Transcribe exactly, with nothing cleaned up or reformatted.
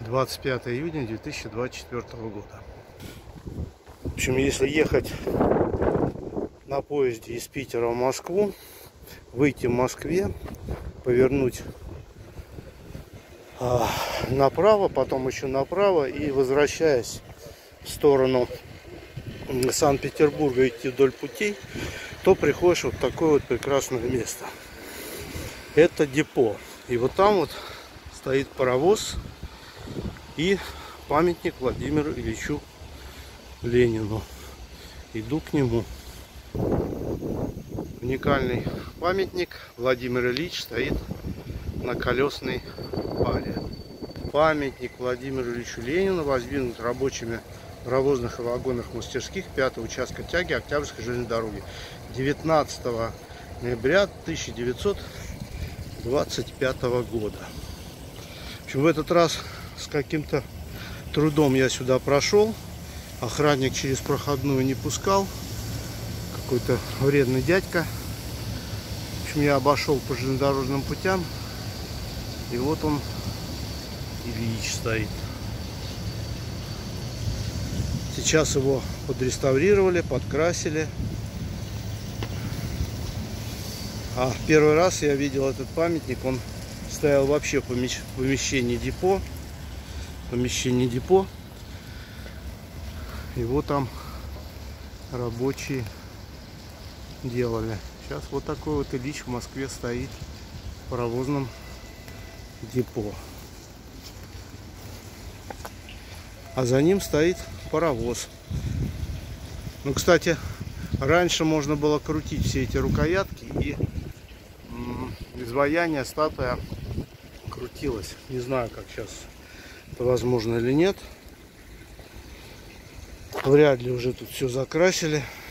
двадцать пятое июня две тысячи двадцать четвёртого года. В общем, если ехать на поезде из Питера в Москву, выйти в Москве, повернуть а, направо, потом еще направо и, возвращаясь в сторону Санкт-Петербурга, идти вдоль путей, то приходишь вот в такое вот прекрасное место. Это депо. И вот там вот стоит паровоз и памятник Владимиру Ильичу Ленину. Иду к нему. Уникальный памятник. Владимир Ильич стоит на колесной паре. Памятник Владимиру Ильичу Ленину воздвигнут рабочими паровозных и вагонных мастерских пятого участка тяги Октябрьской железной дороги девятнадцатого ноября тысяча девятьсот двадцать пятого года. В общем, в этот раз с каким-то трудом я сюда прошел. Охранник через проходную не пускал. Какой-то вредный дядька. В общем, я обошел по железнодорожным путям. И вот он, Ильич, стоит. Сейчас его подреставрировали, подкрасили. А в первый раз я видел этот памятник. Он стоял вообще в помещении депо. Помещение депо. Его там рабочие делали. Сейчас вот такой вот Ильич в Москве стоит в паровозном депо. А за ним стоит паровоз. Ну, кстати, раньше можно было крутить все эти рукоятки, и изваяние, статуя крутилась. Не знаю, как сейчас это возможно или нет. Вряд ли уже тут все закрасили.